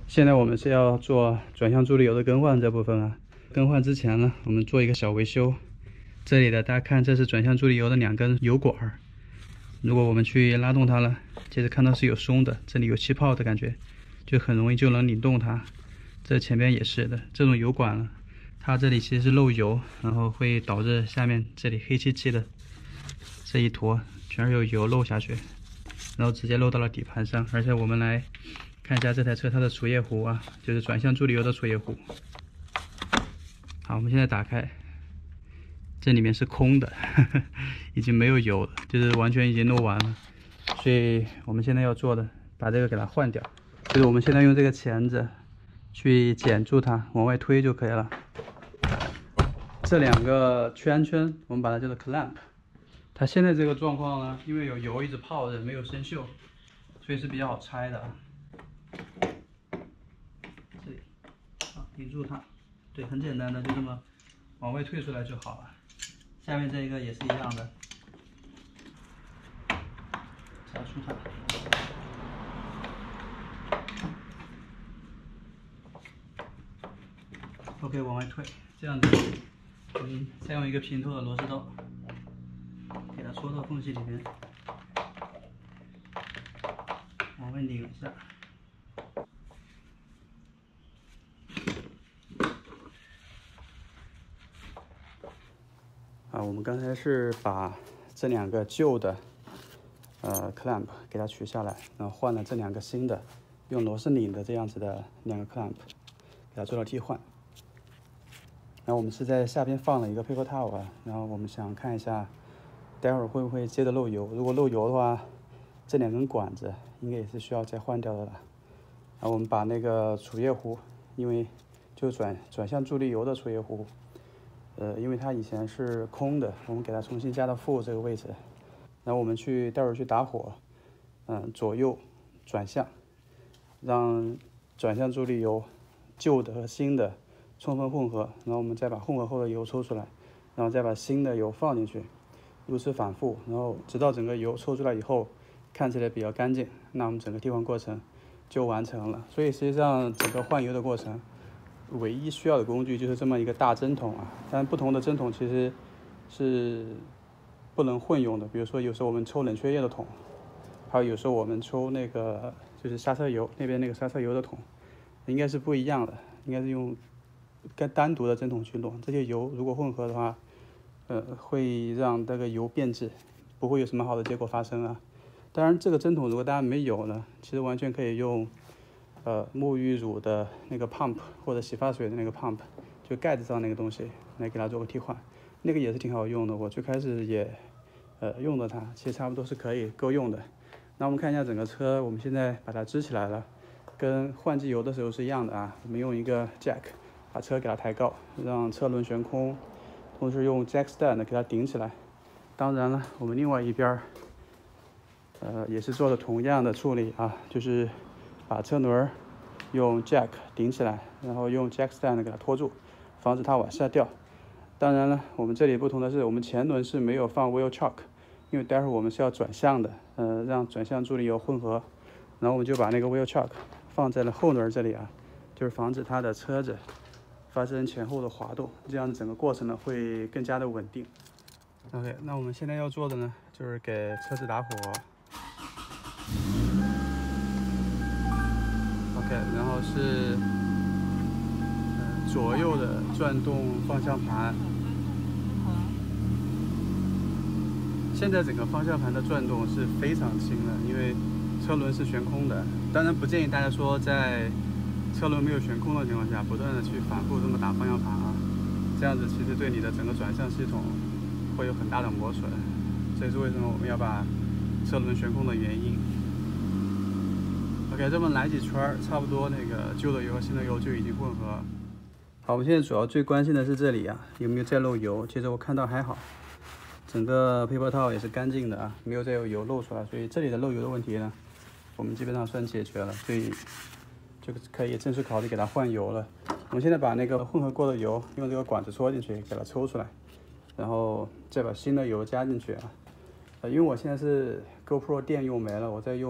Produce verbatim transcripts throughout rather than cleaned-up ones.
现在我们是要做转向助力油的更换这部分啊。更换之前呢，我们做一个小维修。这里的大家看，这是转向助力油的两根油管儿。如果我们去拉动它了，接着看到是有松的，这里有气泡的感觉，就很容易就能拧动它。这前边也是的，这种油管呢，它这里其实是漏油，然后会导致下面这里黑漆漆的这一坨全是有油漏下去，然后直接漏到了底盘上。而且我们来看一下这台车它的除液壶啊，就是转向助力油的除液壶。好，我们现在打开，这里面是空的，呵呵，已经没有油了，就是完全已经漏完了。所以我们现在要做的，把这个给它换掉，就是我们现在用这个钳子去钳住它，往外推就可以了。这两个圈圈，我们把它叫做 clamp。它现在这个状况呢，因为有油一直泡着，没有生锈，所以是比较好拆的。这里，啊，顶住它。对，很简单的，就这么往外退出来就好了。下面这一个也是一样的，夹出它。OK， 往外退，这样子，嗯，再用一个平头的螺丝刀给它戳到缝隙里面，往外拧一下。啊，我们刚才是把这两个旧的呃 clamp 给它取下来，然后换了这两个新的，用螺丝拧的这样子的两个 clamp 给它做了替换。然后我们是在下边放了一个 paper towel 啊，然后我们想看一下，待会儿会不会接着漏油？如果漏油的话，这两根管子应该也是需要再换掉的了。然后我们把那个除液壶，因为就转转向助力油的除液壶。呃，因为它以前是空的，我们给它重新加到负这个位置，然后我们去待会儿去打火，嗯、呃，左右转向，让转向助力油旧的和新的充分混合，然后我们再把混合后的油抽出来，然后再把新的油放进去，如此反复，然后直到整个油抽出来以后看起来比较干净，那我们整个替换过程就完成了。所以实际上整个换油的过程，唯一需要的工具就是这么一个大针筒啊，但不同的针筒其实是不能混用的。比如说有时候我们抽冷却液的桶，还有有时候我们抽那个就是刹车油那边那个刹车油的桶，应该是不一样的，应该是用跟单独的针筒去弄。这些油如果混合的话，呃，会让那个油变质，不会有什么好的结果发生啊。当然，这个针筒如果大家没有呢，其实完全可以用。呃，沐浴乳的那个 pump 或者洗发水的那个 pump， 就盖子上那个东西来给它做个替换，那个也是挺好用的。我最开始也呃用的它，其实差不多是可以够用的。那我们看一下整个车，我们现在把它支起来了，跟换机油的时候是一样的啊。我们用一个 jack 把车给它抬高，让车轮悬空，同时用 jack stand 给它顶起来。当然了，我们另外一边呃也是做的同样的处理啊，就是把车轮用 jack 顶起来，然后用 jack stand 给它拖住，防止它往下掉。当然了，我们这里不同的是，我们前轮是没有放 wheel chock， 因为待会儿我们是要转向的，呃，让转向助力油混合。然后我们就把那个 wheel chock 放在了后轮这里啊，就是防止它的车子发生前后的滑动，这样子整个过程呢会更加的稳定。OK， 那我们现在要做的呢，就是给车子打火。OK， 然后是、呃、左右的转动方向盘。现在整个方向盘的转动是非常轻的，因为车轮是悬空的。当然不建议大家说在车轮没有悬空的情况下，不断的去反复这么打方向盘啊，这样子其实对你的整个转向系统会有很大的磨损。这也是为什么我们要把车轮悬空的原因。OK， 这么来几圈，差不多那个旧的油和新的油就已经混合。好，我们现在主要最关心的是这里啊，有没有再漏油？其实我看到还好，整个 paper towel 也是干净的啊，没有再有油漏出来，所以这里的漏油的问题呢，我们基本上算解决了，所以就可以正式考虑给它换油了。我们现在把那个混合过的油用这个管子戳进去，给它抽出来，然后再把新的油加进去啊。呃，因为我现在是 GoPro 电用没了，我在用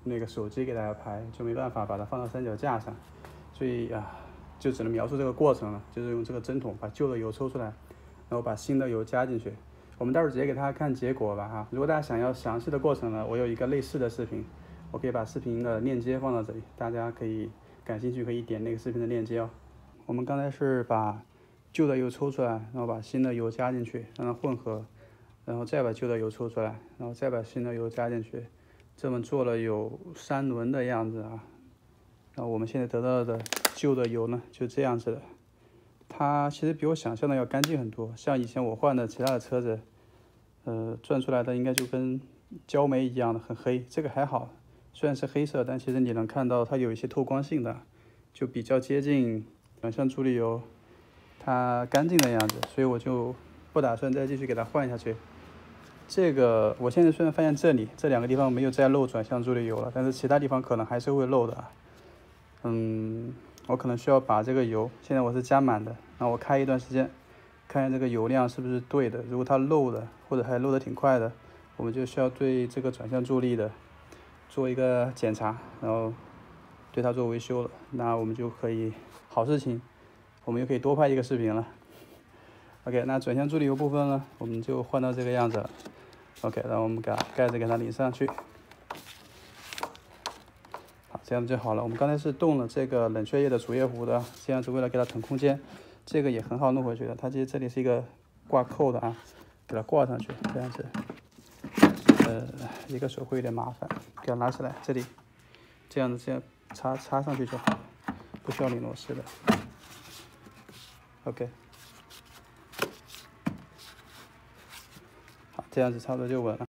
那个手机给大家拍，就没办法把它放到三脚架上，所以啊，就只能描述这个过程了，就是用这个针筒把旧的油抽出来，然后把新的油加进去。我们待会儿直接给大家看结果吧哈。如果大家想要详细的过程呢，我有一个类似的视频，我可以把视频的链接放到这里，大家可以感兴趣可以点那个视频的链接哦。我们刚才是把旧的油抽出来，然后把新的油加进去，让它混合，然后再把旧的油抽出来，然后再把新的油加进去，这么做了有三轮的样子啊。然后我们现在得到的旧的油呢，就这样子的。它其实比我想象的要干净很多，像以前我换的其他的车子，呃，转出来的应该就跟焦煤一样的很黑，这个还好，虽然是黑色，但其实你能看到它有一些透光性的，就比较接近转向助力油它干净的样子，所以我就不打算再继续给它换下去。这个我现在虽然发现这里这两个地方没有再漏转向助力油了，但是其他地方可能还是会漏的。嗯，我可能需要把这个油，现在我是加满的，那我开一段时间，看看这个油量是不是对的。如果它漏的，或者还漏得挺快的，我们就需要对这个转向助力的做一个检查，然后对它做维修了。那我们就可以，好事情，我们又可以多拍一个视频了。OK， 那转向助力油部分呢，我们就换到这个样子了。OK， 然后我们把盖子给它拧上去。好，这样就好了。我们刚才是动了这个冷却液的主液壶的，这样子为了给它腾空间，这个也很好弄回去的。它其实这里是一个挂扣的啊，给它挂上去，这样子。呃，一个手会有点麻烦，给它拿起来，这里这样子这样插插上去就好了，不需要拧螺丝的。OK。好，这样子差不多就稳了。